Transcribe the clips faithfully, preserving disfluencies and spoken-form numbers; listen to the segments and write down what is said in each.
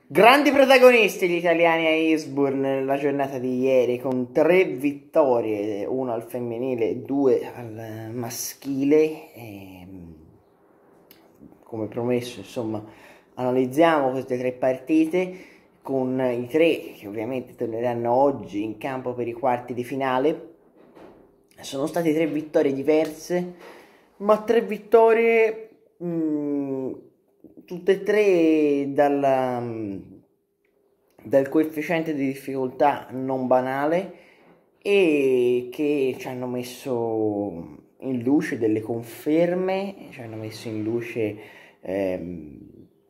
Grandi protagonisti gli italiani a Eastbourne nella giornata di ieri, con tre vittorie, una al femminile e due al maschile. E, come promesso, insomma, analizziamo queste tre partite con i tre che ovviamente torneranno oggi in campo per i quarti di finale. Sono state tre vittorie diverse, ma tre vittorie mh, tutte e tre dalla, dal coefficiente di difficoltà non banale, e che ci hanno messo in luce delle conferme, ci hanno messo in luce ehm,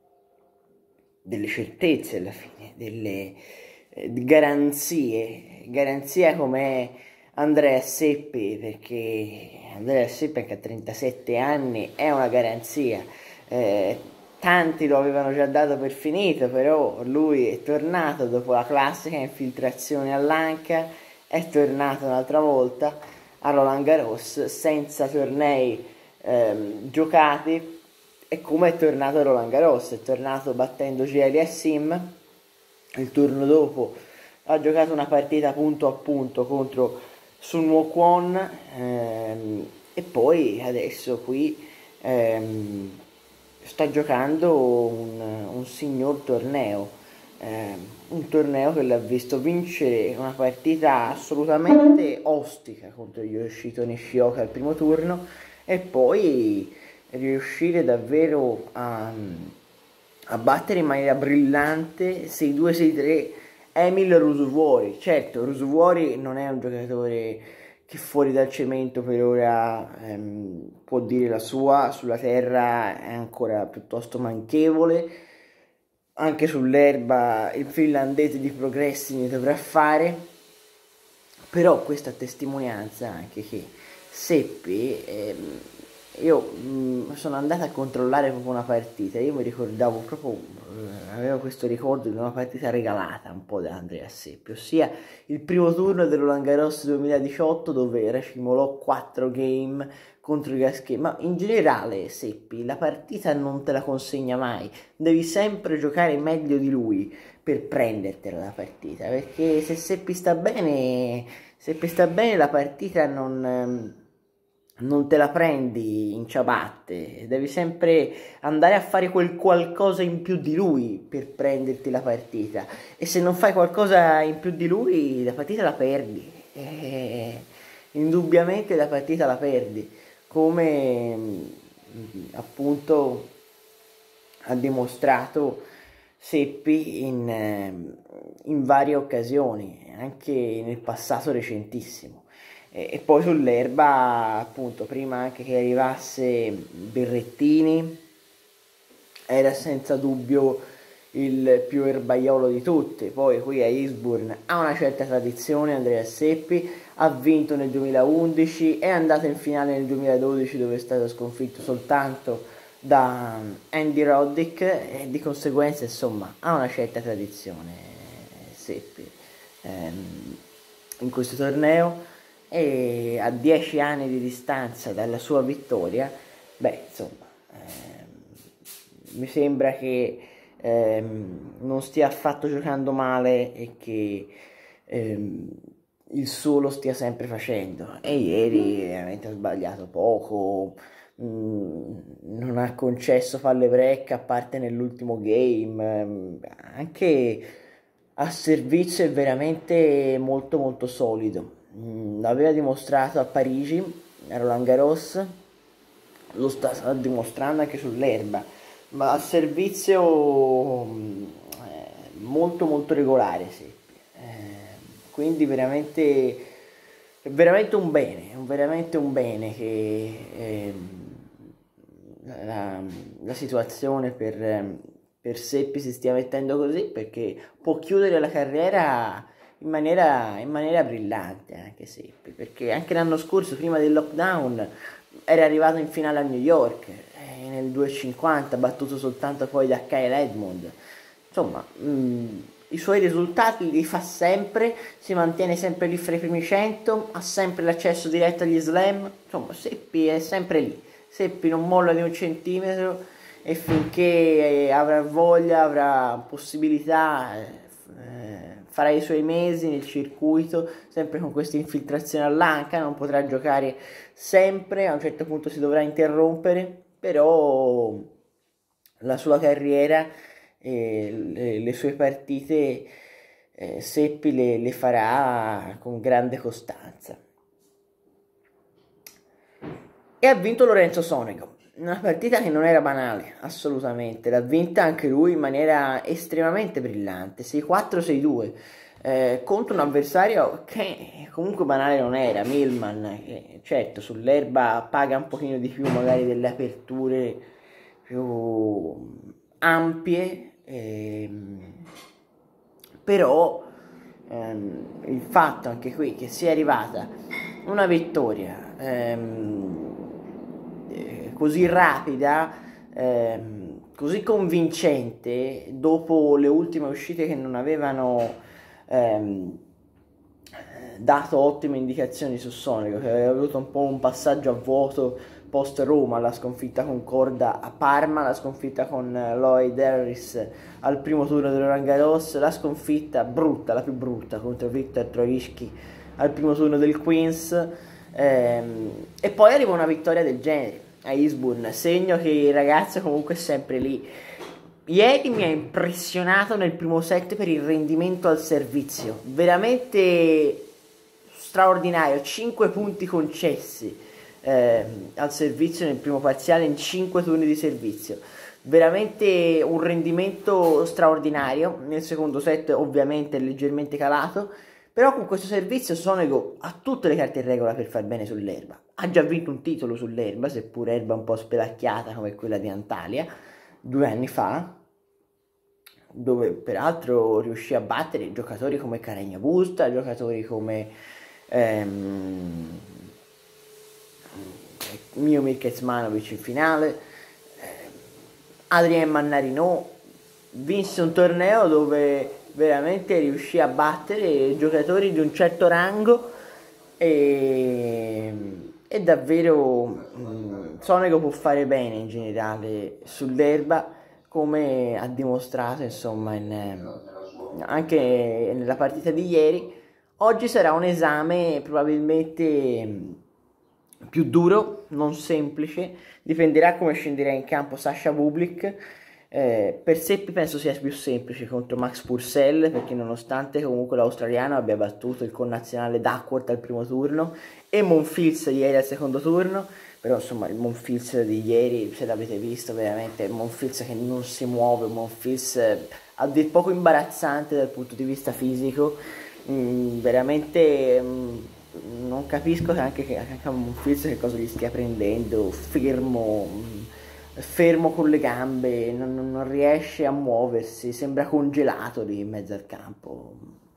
delle certezze alla fine, delle eh, garanzie, garanzia come Andrea Seppi, perché Andrea Seppi anche a trentasette anni è una garanzia. Eh, tanti lo avevano già dato per finito, però lui è tornato dopo la classica infiltrazione all'Anca, è tornato un'altra volta a Roland Garros senza tornei ehm, giocati, e come è tornato a Roland Garros, è tornato battendo G L Sim. Il turno dopo ha giocato una partita punto a punto contro Sun Woo Kwon, ehm, e poi adesso qui ehm, sta giocando un, un signor torneo, ehm, un torneo che l'ha visto vincere una partita assolutamente ostica contro Yoshito Nishioka al primo turno, e poi riuscire davvero a, a battere in maniera brillante sei due sei tre Emil Ruusuvuori. Certo, Ruusuvuori non è un giocatore che fuori dal cemento per ora ehm, può dire la sua, sulla terra è ancora piuttosto manchevole, anche sull'erba il finlandese di progressi ne dovrà fare, però questa testimonianza anche che Seppi, ehm, io mh, sono andata a controllare proprio una partita, io mi ricordavo proprio, eh, avevo questo ricordo di una partita regalata un po' da Andrea Seppi, ossia il primo turno del Roland Garros duemiladiciotto, dove racimolò quattro game contro i Gasquet. Ma in generale Seppi la partita non te la consegna mai, devi sempre giocare meglio di lui per prendertela la partita, perché se Seppi sta bene, Seppi sta bene la partita non... Ehm, non te la prendi in ciabatte, devi sempre andare a fare quel qualcosa in più di lui per prenderti la partita, e se non fai qualcosa in più di lui la partita la perdi, e indubbiamente la partita la perdi, come appunto ha dimostrato Seppi in, in varie occasioni, anche nel passato recentissimo. E poi sull'erba, appunto, prima anche che arrivasse Berrettini, era senza dubbio il più erbaiolo di tutti. Poi qui a Eastbourne ha una certa tradizione Andrea Seppi, ha vinto nel duemilaundici, è andato in finale nel duemiladodici dove è stato sconfitto soltanto da Andy Roddick, e di conseguenza insomma ha una certa tradizione Seppi ehm, in questo torneo. E a dieci anni di distanza dalla sua vittoria, beh, insomma, ehm, mi sembra che ehm, non stia affatto giocando male, e che ehm, il suo lo stia sempre facendo. E ieri veramente ha sbagliato poco, mh, non ha concesso falle break a parte nell'ultimo game, mh, anche a servizio è veramente molto molto solido. Mm, l'aveva dimostrato a Parigi, a Roland Garros, lo sta dimostrando anche sull'erba, ma a servizio mm, eh, molto molto regolare, sì. Eh, quindi veramente, è veramente un bene, è un- veramente un bene che ehm, la, la situazione per, ehm, per Seppi si stia mettendo così, perché può chiudere la carriera in maniera, in maniera brillante anche Seppi, perché anche l'anno scorso, prima del lockdown, era arrivato in finale a New York, eh, nel due cinquanta, battuto soltanto poi da Kyle Edmund. Insomma, mh, i suoi risultati li fa sempre, si mantiene sempre lì fra i primi cento, ha sempre l'accesso diretto agli slam, insomma Seppi è sempre lì, Seppi non molla di un centimetro, e finché avrà voglia, avrà possibilità, eh, farà i suoi mesi nel circuito, sempre con questa infiltrazione all'anca, non potrà giocare sempre, a un certo punto si dovrà interrompere, però la sua carriera e le, le sue partite eh, Seppi le, le farà con grande costanza. E ha vinto Lorenzo Sonego, una partita che non era banale, assolutamente, l'ha vinta anche lui in maniera estremamente brillante, sei quattro sei due, eh, contro un avversario che comunque banale non era, Millman, che certo sull'erba paga un pochino di più magari delle aperture più ampie, ehm, però ehm, il fatto anche qui che sia arrivata una vittoria ehm, eh, così rapida, ehm, così convincente, dopo le ultime uscite che non avevano ehm, dato ottime indicazioni su Sonego, che aveva avuto un po' un passaggio a vuoto post Roma, la sconfitta con Corda a Parma, la sconfitta con Lloyd Harris al primo turno del Roland Garros, la sconfitta brutta, la più brutta contro Viktor Troicki al primo turno del Queens, ehm, e poi arriva una vittoria del genere a Eastbourne, segno che il ragazzo comunque è sempre lì. Ieri mi ha impressionato nel primo set per il rendimento al servizio, veramente straordinario, cinque punti concessi eh, al servizio nel primo parziale in cinque turni di servizio, veramente un rendimento straordinario. Nel secondo set ovviamente è leggermente calato, però con questo servizio Sonego ha tutte le carte in regola per far bene sull'erba, ha già vinto un titolo sull'erba, seppur erba un po' spelacchiata come quella di Antalya due anni fa, dove peraltro riuscì a battere giocatori come Carreño Busta, giocatori come ehm, Miomir Kecmanovic in finale, eh, Adrien Mannarino. Vinse un torneo dove veramente riuscì a battere giocatori di un certo rango e, e davvero mh, Sonego può fare bene in generale sull'erba, come ha dimostrato insomma in, anche nella partita di ieri. Oggi sarà un esame probabilmente più duro, non semplice, dipenderà come scenderà in campo Sasha Bublik. Eh, per Seppi penso sia più semplice contro Max Purcell, perché nonostante comunque l'australiano abbia battuto il connazionale Duckworth al primo turno e Monfils ieri al secondo turno, però insomma il Monfils di ieri, se l'avete visto, veramente è un Monfils che non si muove, un Monfils eh, a dir poco imbarazzante dal punto di vista fisico, mm, veramente mm, non capisco anche che anche a Monfils che cosa gli stia prendendo, fermo, mm, fermo con le gambe, non, non riesce a muoversi, sembra congelato lì in mezzo al campo,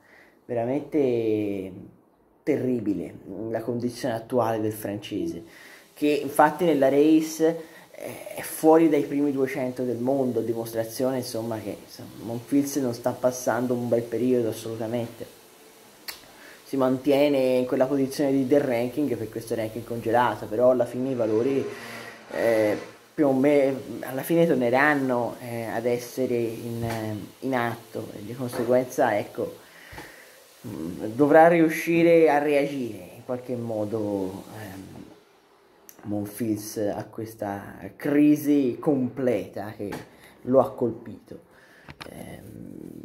veramente terribile la condizione attuale del francese, che infatti nella race è fuori dai primi duecento del mondo, dimostrazione insomma che insomma, Monfils non sta passando un bel periodo assolutamente, si mantiene in quella posizione di del ranking per questo ranking congelato, però alla fine i valori eh, più o meno alla fine torneranno eh, ad essere in, in atto e di conseguenza ecco mh, dovrà riuscire a reagire in qualche modo ehm, Monfils a questa crisi completa che lo ha colpito. Ehm,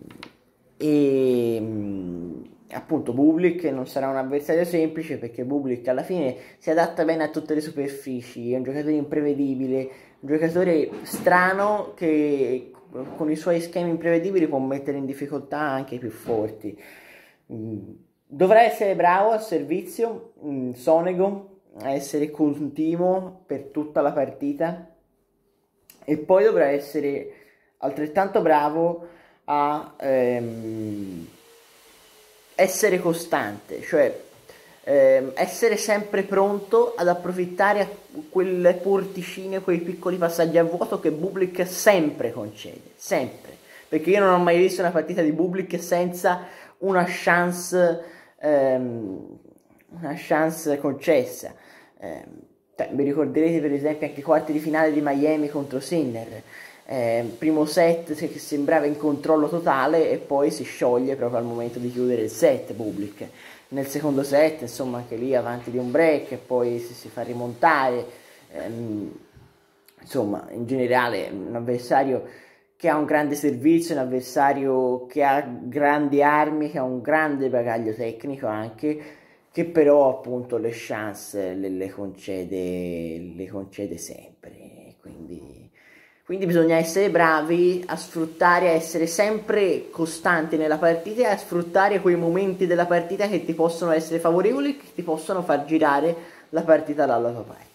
e mh, appunto Bublik non sarà un avversario semplice, perché Bublik alla fine si adatta bene a tutte le superfici, è un giocatore imprevedibile, un giocatore strano che con i suoi schemi imprevedibili può mettere in difficoltà anche i più forti. Mm, dovrà essere bravo al servizio, mm, Sonego, a essere continuo per tutta la partita, e poi dovrà essere altrettanto bravo a ehm, essere costante, cioè ehm, essere sempre pronto ad approfittare a quelle porticine, quei piccoli passaggi a vuoto che Bublik sempre concede, sempre, perché io non ho mai visto una partita di Bublik senza una chance ehm, una chance concessa. Eh, Cioè, vi ricorderete per esempio anche i quarti di finale di Miami contro Sinner. Eh, primo set che sembrava in controllo totale e poi si scioglie proprio al momento di chiudere il set Bublik. Nel secondo set, insomma, anche lì avanti di un break e poi si, si fa rimontare. Ehm, insomma, in generale un avversario che ha un grande servizio, un avversario che ha grandi armi, che ha un grande bagaglio tecnico anche, che però appunto le chance le, le concede, le concede sempre. Quindi, quindi bisogna essere bravi a sfruttare, a essere sempre costanti nella partita e a sfruttare quei momenti della partita che ti possono essere favorevoli, che ti possono far girare la partita dalla tua parte.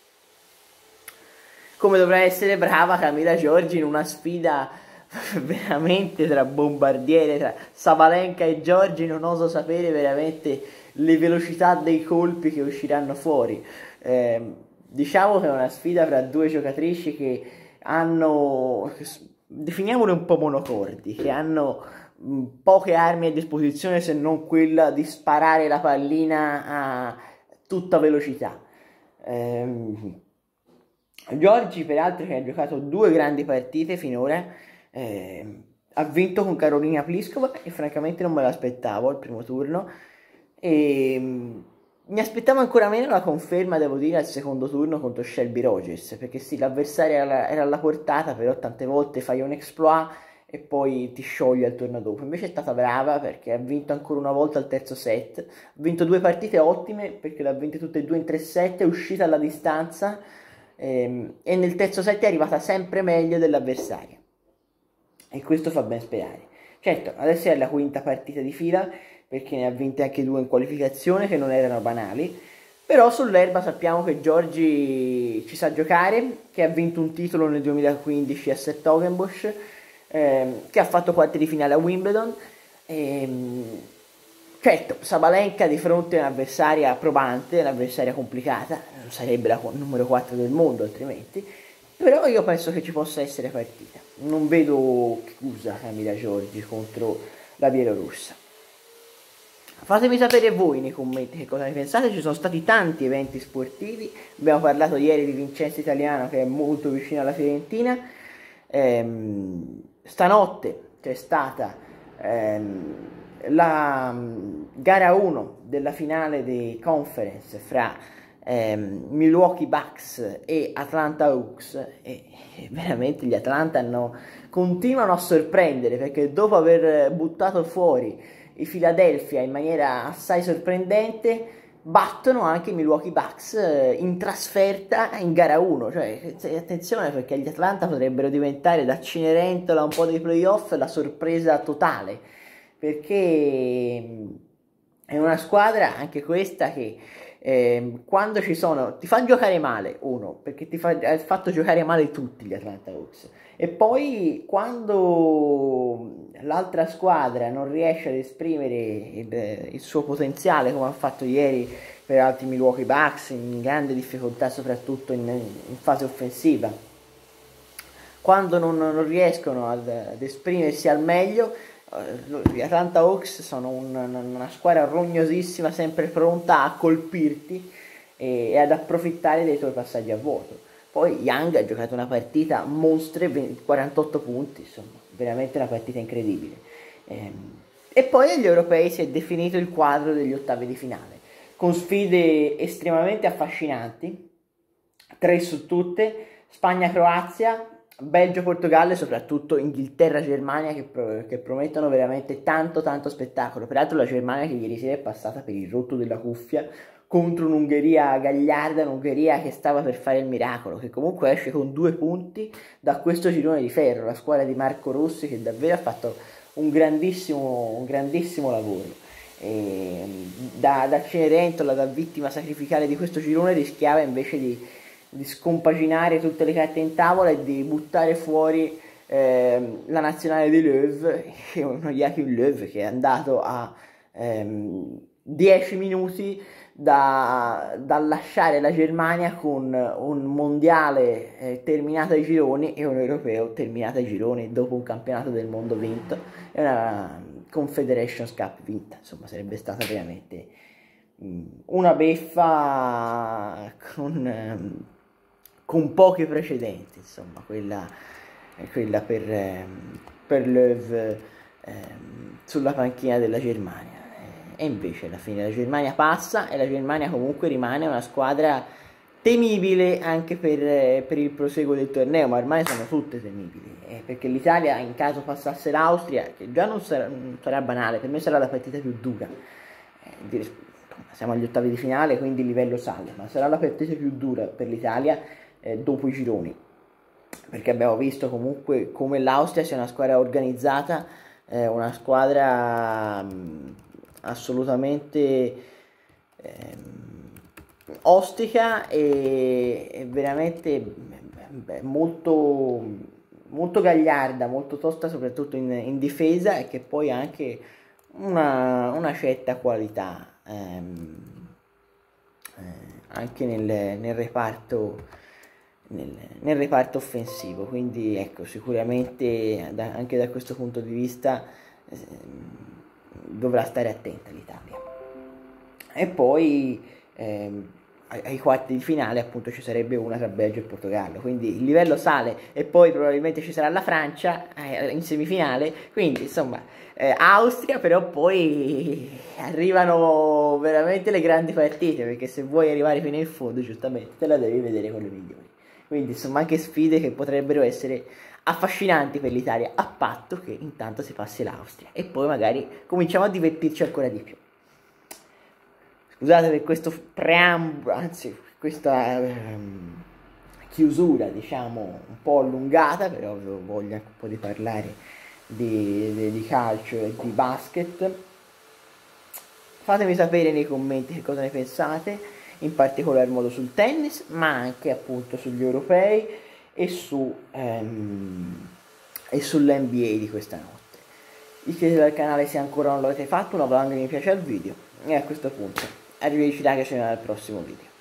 Come dovrà essere brava Camila Giorgi in una sfida veramente tra bombardiere, tra Sabalenka e Giorgi, non oso sapere veramente le velocità dei colpi che usciranno fuori. Eh, diciamo che è una sfida tra due giocatrici che hanno, definiamole un po' monocordi, che hanno mh, poche armi a disposizione se non quella di sparare la pallina a tutta velocità. Eh, Giorgi, peraltro, che ha giocato due grandi partite finora, eh, ha vinto con Karolina Pliskova e francamente non me l'aspettavo al primo turno. E mh, mi aspettavo ancora meno la conferma, devo dire, al secondo turno contro Shelby Rogers, perché sì, l'avversario era, era alla portata, però tante volte fai un exploit e poi ti sciogli al turno dopo. Invece è stata brava perché ha vinto ancora una volta il terzo set, ha vinto due partite ottime perché le ha vinte tutte e due in tre set, è uscita alla distanza ehm, e nel terzo set è arrivata sempre meglio dell'avversaria. E questo fa ben sperare. Certo, adesso è la quinta partita di fila, perché ne ha vinte anche due in qualificazione che non erano banali, però sull'erba sappiamo che Giorgi ci sa giocare, che ha vinto un titolo nel duemilaquindici a Sertogenbosch, ehm, che ha fatto quarti di finale a Wimbledon. Ehm, certo, Sabalenka di fronte a un'avversaria probante, un'avversaria complicata, non sarebbe la numero quattro del mondo altrimenti, però io penso che ci possa essere partita. Non vedo chiusa Camila Giorgi contro la Bielorussa. Fatemi sapere voi nei commenti che cosa ne pensate, ci sono stati tanti eventi sportivi, abbiamo parlato ieri di Vincenzo Italiano che è molto vicino alla Fiorentina, ehm, stanotte c'è stata ehm, la um, gara uno della finale dei conference fra ehm, Milwaukee Bucks e Atlanta Hawks e, e veramente gli Atlanta hanno, continuano a sorprendere perché dopo aver buttato fuori i Philadelphia in maniera assai sorprendente battono anche i Milwaukee Bucks in trasferta in gara uno, cioè attenzione perché gli Atlanta potrebbero diventare da Cenerentola un po' dei playoff la sorpresa totale, perché è una squadra anche questa che eh, quando ci sono ti fa giocare male, uno, perché ti fa, ha fatto giocare male tutti gli Atlanta Hawks, e poi quando l'altra squadra non riesce ad esprimere il, il suo potenziale come ha fatto ieri per altri Milwaukee Bucks, in grande difficoltà soprattutto in, in fase offensiva, quando non, non riescono ad, ad esprimersi al meglio, gli Atlanta Hawks sono un, una squadra rognosissima, sempre pronta a colpirti e, e ad approfittare dei tuoi passaggi a vuoto. Poi Young ha giocato una partita mostre, quarantotto punti, insomma, veramente una partita incredibile. Ehm, e poi agli europei si è definito il quadro degli ottavi di finale, con sfide estremamente affascinanti, tre su tutte, Spagna-Croazia, Belgio-Portogallo e soprattutto Inghilterra-Germania che, pro- che promettono veramente tanto tanto spettacolo. Peraltro la Germania che ieri sera è passata per il rotto della cuffia contro un'Ungheria gagliarda, un'Ungheria che stava per fare il miracolo, che comunque esce con due punti da questo girone di ferro, la squadra di Marco Rossi che davvero ha fatto un grandissimo, un grandissimo lavoro. E da, da Cenerentola, da vittima sacrificale di questo girone, rischiava invece di, di scompaginare tutte le carte in tavola e di buttare fuori ehm, la nazionale di Löw, uno Joachim Löw che è andato a ehm, dieci minuti da, da lasciare la Germania con un mondiale eh, terminato ai gironi e un europeo terminato ai gironi dopo un campionato del mondo vinto e una Confederations Cup vinta. Insomma, sarebbe stata veramente una beffa con, con pochi precedenti, insomma, quella, quella per, per Löw ehm, sulla panchina della Germania. E invece alla fine la Germania passa e la Germania comunque rimane una squadra temibile anche per, per il proseguo del torneo, ma ormai sono tutte temibili, eh, perché l'Italia, in caso passasse l'Austria, che già non sarà, non sarà banale, per me sarà la partita più dura, eh, dire, siamo agli ottavi di finale, quindi il livello sale, ma sarà la partita più dura per l'Italia eh, dopo i gironi, perché abbiamo visto comunque come l'Austria sia una squadra organizzata, eh, una squadra mh, assolutamente ehm, ostica e, e veramente beh, molto, molto gagliarda, molto tosta soprattutto in, in difesa, e che poi ha anche una, una certa qualità ehm, eh, anche nel, nel reparto nel, nel reparto offensivo. Quindi ecco, sicuramente da, anche da questo punto di vista eh, dovrà stare attenta l'Italia. E poi ehm, ai, ai quarti di finale appunto ci sarebbe una tra Belgio e Portogallo, quindi il livello sale, e poi probabilmente ci sarà la Francia eh, in semifinale, quindi insomma eh, Austria, però poi arrivano veramente le grandi partite, perché se vuoi arrivare fino in fondo giustamente te la devi vedere con le migliori. Quindi insomma anche sfide che potrebbero essere affascinanti per l'Italia, a patto che intanto si passi l'Austria e poi magari cominciamo a divertirci ancora di più. Scusate per questo preambolo, anzi questa ehm, chiusura diciamo un po' allungata, però avevo voglia anche un po' di parlare di, di, di calcio e di basket. Fatemi sapere nei commenti che cosa ne pensate, in particolar modo sul tennis, ma anche appunto sugli europei e, su, ehm, e sull'N B A di questa notte. Iscrivetevi al canale se ancora non l'avete fatto, una valanga mi piace al video, e a questo punto arrivederci ragazzi al prossimo video.